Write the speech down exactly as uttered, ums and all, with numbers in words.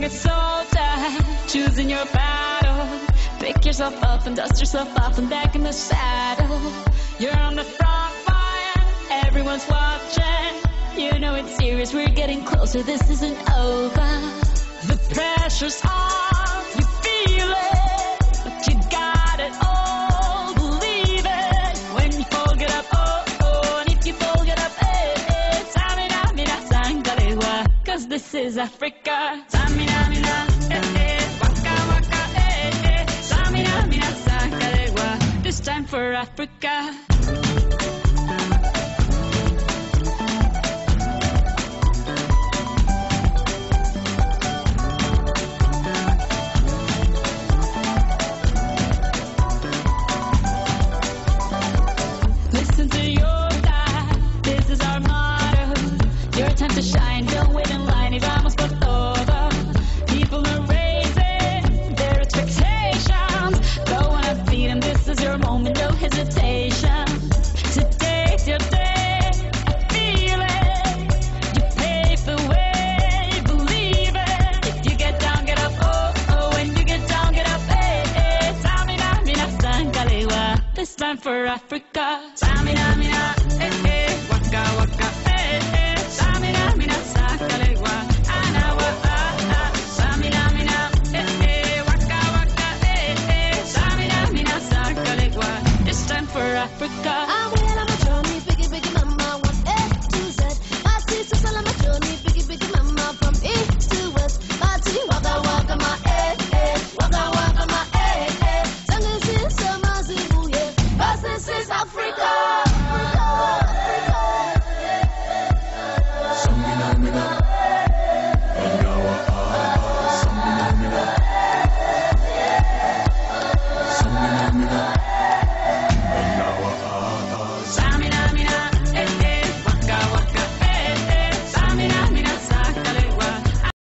a soldier, choosing your battle. Pick yourself up and dust yourself off and back in the saddle. You're on the front line, everyone's watching. You know it's serious, we're getting closer, this isn't over. The pressure's on, you feel it, but you got it all, believe it. When you fold it up, oh, oh, and if you fold it up, eh, eh, Samina, mina, sangalewa, cause this is Africa. Samina, mina, eh, eh, waka, waka, eh, eh, Samina, mina, sangalewa, this time for Africa. Time to shine, don't wait in line, y vamos por todo. People are raising their expectations. Go on and feed them, this is your moment, no hesitation. Today's your day, feel it. You pave the way, believe it. If you get down, get up, oh, oh. When you get down, get up, eh, eh. Samina, mina, sangalewa, this time for Africa. Samina, mina, eh, eh. Waka, waka, eh, eh. Samina, mina, sangalewa, anawa, ah, ah. Samina, mina, eh, eh. Waka, waka, eh, eh. Samina, mina, sangalewa, this time for Africa.